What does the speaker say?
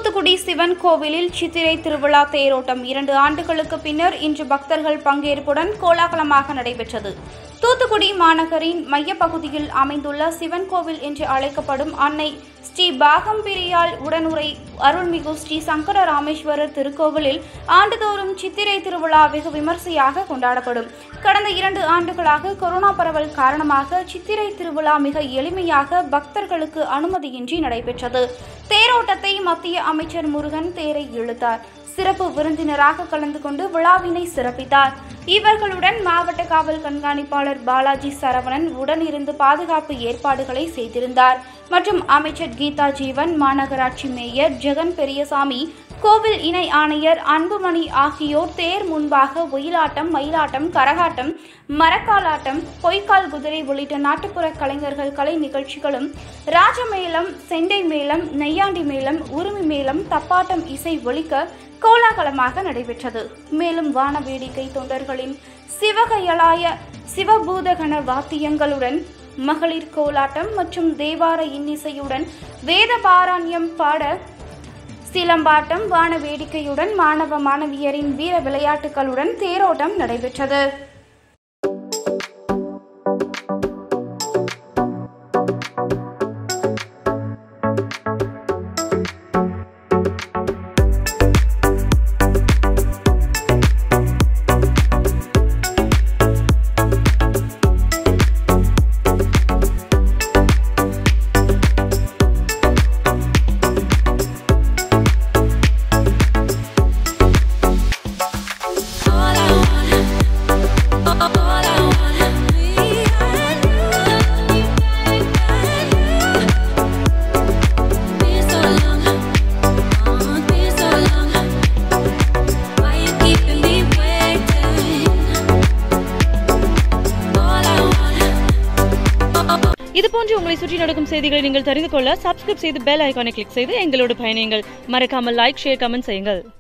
தூத்துக்குடி சிவன் கோவிலில் சித்திரை திருவிழா தேரோட்டம் 2 ஆண்டுகளுக்கு பின்னர் இன்று பக்தர்கள் பங்கேற்புடன் கோலாகலமாக நடைபெற்றது. தூத்துக்குடி மாநகரின் மையப்பகுதியில் அமைந்துள்ள சிவன் கோவில் என்று அழைக்கப்படும் அன்னை ஸ்ரீ பாகம்பிரியால் உடனுரை அருள்மிகு ஸ்ரீ சங்கர ராமேஸ்வரர் திருக்கோவிலில் ஆண்டுதோறும் சித்திரை திருவிழா வெகு விமர்சையாக கொண்டாடப்படும். கடந்த 2 ஆண்டுகளாக கொரோனா பரவல் காரணமாக சித்திரை திருவிழா மிக எளிமையாக பக்தர்களுக்கு அனுமதியின்றி நடைபெற்றது. தேரோட்டத்தை மத்திய அமைச்சர் முருகன் தேரை இழுத்தார். சிறப்பு விருந்தினராக கலந்து கொண்டு விழாவினை சிறப்பித்தார். இவர்களுடன் மாவட்ட காவல் கண்காணிப்பாளர் பாலாஜி சரவணன் உடனிருந்து பாதுகாப்பு ஏற்பாடுகளை செய்திருந்தார். மற்றும் அமைச்சர் கீதா ஜீவன், மாநகராட்சி மேயர் ஜெகன் பெரியசாமி, கோவில் இணை ஆணையர் அன்புமணி ஆகியோர் தேர் முன்பாக ஒயிலாட்டம், மயிலாட்டம், கரகாட்டம், மரக்காலாட்டம், பொய்க்கால் குதிரை உள்ளிட்ட நாட்டுப்புற கலைஞர்கள் கலை நிகழ்ச்சிகளும், ராஜமேளம், செண்டை மேளம், நெய்யாண்டி மேளம், உருமி மேளம், தப்பாட்டம் இசை ஒலிக்க கோலாகலமாக நடைபெற்றது. மேலும் வான வேடிக்கை தொண்டர்களின் சிவகையலாய சிவபூதகண வாத்தியங்களுடன் மகளிர் கோலாட்டம் மற்றும் தேவார இன்னிசையுடன் வேத பாராயணம் பாட, சிலம்பாட்டம், வான வேடிக்கையுடன் மாணவ மாணவியரின் வீர விளையாட்டுகளுடன் தேரோட்டம் நடைபெற்றது. இதுபோன்று உங்களை சுற்றி நடக்கும் செய்திகளை நீங்கள் தெரிந்து கொள்ள சப்ஸ்கிரைப் செய்து பெல் ஐகானை கிளிக் செய்து எங்களோடு பயணியுங்கள். மறக்காமல் லைக், ஷேர், கமெண்ட் செய்யுங்கள்.